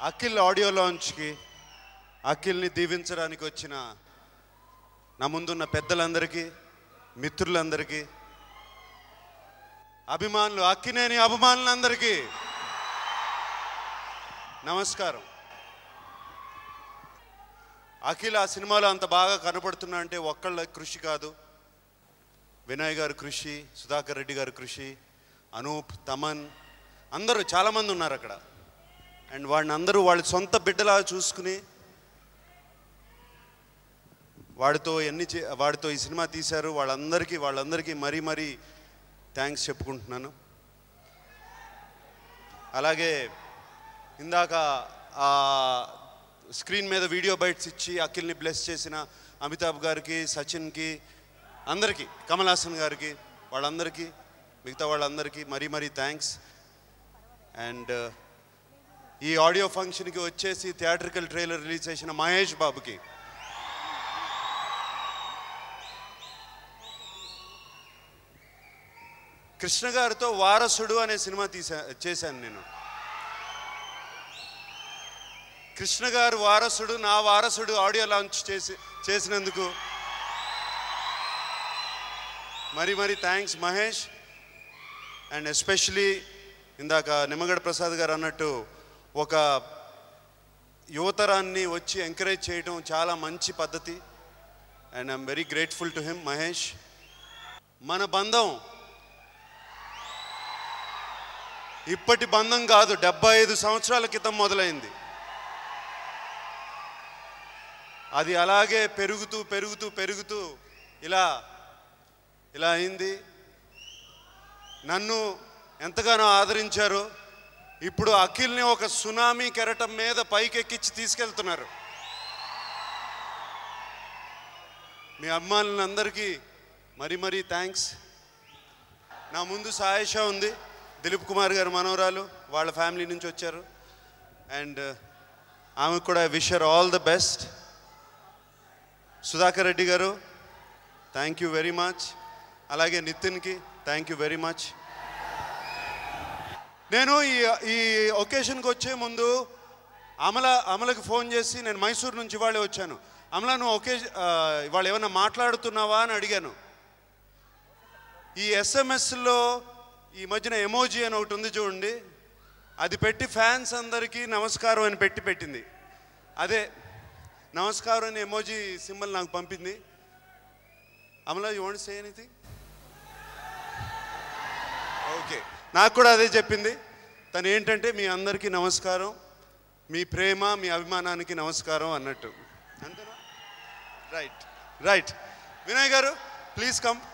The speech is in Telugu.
అఖిల్ ఆడియో లాంచ్కి అఖిల్ని దీవించడానికి వచ్చిన నా ముందున్న పెద్దలందరికీ, మిత్రులందరికీ, అభిమానులు, అక్కినేని అభిమానులందరికీ నమస్కారం. అఖిల్ ఆ సినిమాలో అంత బాగా కనపడుతున్నా అంటే ఒక్కళ్ళ కృషి కాదు, వినయ్ గారి కృషి, సుధాకర్ రెడ్డి గారి కృషి, అనూప్, తమన్, అందరూ చాలామంది ఉన్నారు అక్కడ. అండ్ వాడిని అందరూ వాళ్ళ సొంత బిడ్డలా చూసుకుని వాడితో ఈ సినిమా తీశారు. వాళ్ళందరికీ మరీ థ్యాంక్స్ చెప్పుకుంటున్నాను. అలాగే ఇందాక ఆ స్క్రీన్ మీద వీడియో బైట్స్ ఇచ్చి అఖిల్ని బ్లెస్ చేసిన అమితాబ్ గారికి, సచిన్కి, అందరికీ, కమల్ హాసన్ గారికి, వాళ్ళందరికీ, మిగతా వాళ్ళందరికీ మరీ థ్యాంక్స్. అండ్ ఈ ఆడియో ఫంక్షన్కి వచ్చేసి థియేట్రికల్ ట్రైలర్ రిలీజ్ చేసిన మహేష్ బాబుకి, కృష్ణ గారితో వారసుడు అనే సినిమా చేశాను నేను. కృష్ణ గారు వారసుడు, నా వారసుడు ఆడియో లాంచ్ చేసినందుకు మరీ థ్యాంక్స్ మహేష్. అండ్ ఎస్పెషలీ ఇందాక నిమ్మగడ్డ ప్రసాద్ గారు అన్నట్టు ఒక యువతరాన్ని వచ్చి ఎంకరేజ్ చేయడం చాలా మంచి పద్ధతి. And I'm very grateful to him Mahesh. మన బంధం ఇప్పటి బంధం కాదు, 75 సంవత్సరాల క్రితం మొదలైంది. అది అలాగే పెరుగుతూ ఇలా అయింది. నన్ను ఎంతగానో ఆదరించారు. ఇప్పుడు అఖిల్ని ఒక సునామీ కెరటం మీద పైకెక్కించి తీసుకెళ్తున్నారు. మీ అభిమానులందరికీ మరీ థ్యాంక్స్. నా ముందు సాయేషా ఉంది, దిలీప్ కుమార్ గారు మనవరాలు, వాళ్ళ ఫ్యామిలీ నుంచి వచ్చారు. అండ్ ఆమెకు కూడా wish her all the best. Sudhakar Reddy గారు థ్యాంక్ యూ వెరీ మచ్. అలాగే నితిన్కి థ్యాంక్ యూ వెరీ మచ్. నేను ఈ ఒకేషన్కి వచ్చే ముందు అమలకి ఫోన్ చేసి, నేను మైసూర్ నుంచి ఇవాళే వచ్చాను, అమల నువ్వు ఇవాళ ఏమన్నా మాట్లాడుతున్నావా అని అడిగాను. ఈ ఎస్ఎంఎస్లో ఈ మధ్యన ఎమోజీ అని ఒకటి ఉంది చూడండి, అది పెట్టి ఫ్యాన్స్ అందరికీ నమస్కారం అని పెట్టింది. అదే నమస్కారం అని ఎమోజీ సింబల్ నాకు పంపింది. Amala you want say anything? Okay, నాకు కూడా అదే చెప్పింది. తను ఏంటంటే మీ అందరికీ నమస్కారం, మీ ప్రేమ, మీ అభిమానానికి నమస్కారం అన్నట్టు. అంతేనా? రైట్. వినయ్ గారు ప్లీజ్ కమ్.